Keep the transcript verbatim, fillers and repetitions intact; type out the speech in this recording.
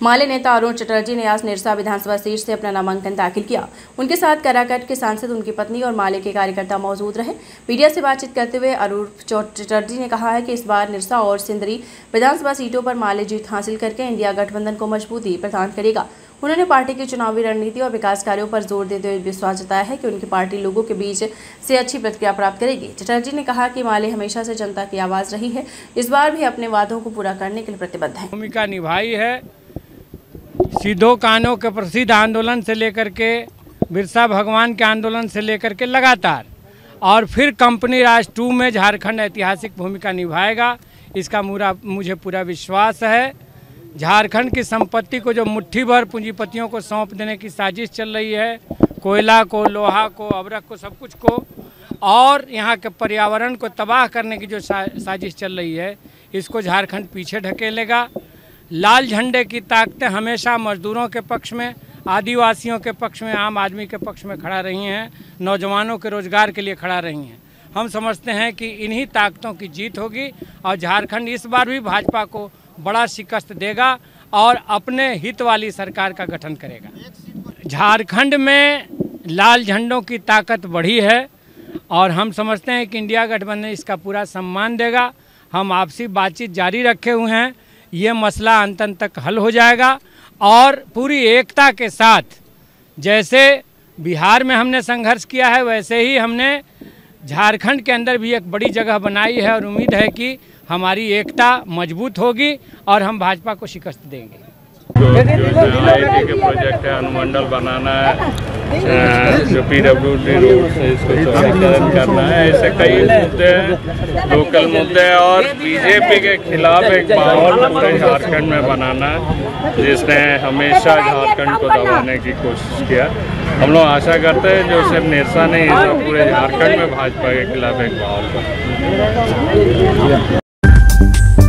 माले नेता अरुण चटर्जी ने आज निरसा विधानसभा सीट से अपना नामांकन दाखिल किया। उनके साथ काराकाट के सांसद, उनकी पत्नी और माले के कार्यकर्ता मौजूद रहे। मीडिया से बातचीत करते हुए अरुण चटर्जी ने कहा है कि इस बार निरसा और सिंदरी विधानसभा सीटों पर माले जीत हासिल करके इंडिया गठबंधन को मजबूती प्रदान करेगा। उन्होंने पार्टी की चुनावी रणनीति और विकास कार्यों पर जोर देते हुए विश्वास जताया है कि उनकी पार्टी लोगों के बीच से अच्छी प्रतिक्रिया प्राप्त करेगी। चटर्जी ने कहा कि माले हमेशा से जनता की आवाज रही है, इस बार भी अपने वादों को पूरा करने के लिए प्रतिबद्ध है। भूमिका निभाई है सिद्धो कान्हो के प्रसिद्ध आंदोलन से लेकर के बिरसा भगवान के आंदोलन से लेकर के लगातार, और फिर कंपनी राज टू में झारखंड ऐतिहासिक भूमिका निभाएगा, इसका पूरा मुझे पूरा विश्वास है। झारखंड की संपत्ति को जो मुट्ठी भर पूंजीपतियों को सौंप देने की साजिश चल रही है, कोयला को, लोहा को, अबरक को, सब कुछ को, और यहाँ के पर्यावरण को तबाह करने की जो सा, साजिश चल रही है, इसको झारखंड पीछे ढकेलेगा। लाल झंडे की ताकतें हमेशा मजदूरों के पक्ष में, आदिवासियों के पक्ष में, आम आदमी के पक्ष में खड़ा रही हैं, नौजवानों के रोजगार के लिए खड़ा रही हैं। हम समझते हैं कि इन्हीं ताकतों की जीत होगी और झारखंड इस बार भी भाजपा को बड़ा शिकस्त देगा और अपने हित वाली सरकार का गठन करेगा। झारखंड में लाल झंडों की ताकत बढ़ी है और हम समझते हैं कि इंडिया गठबंधन इसका पूरा सम्मान देगा। हम आपसी बातचीत जारी रखे हुए हैं, ये मसला अंत तक हल हो जाएगा और पूरी एकता के साथ, जैसे बिहार में हमने संघर्ष किया है, वैसे ही हमने झारखंड के अंदर भी एक बड़ी जगह बनाई है और उम्मीद है कि हमारी एकता मजबूत होगी और हम भाजपा को शिकस्त देंगे। जो आई टी के प्रोजेक्ट है, अनुमंडल बनाना है, जो पी डब्ल्यू डी रोड से इसको चौड़ीकरण करना है, ऐसे कई मुद्दे हैं, लोकल मुद्दे हैं, और बीजेपी के खिलाफ एक माहौल पूरे झारखंड में बनाना है, जिसने हमेशा झारखंड को दबाने की कोशिश किया। हम लोग आशा करते हैं जो सिर्फ निरसा नहीं, पूरे झारखंड में भाजपा के खिलाफ एक माहौल बना।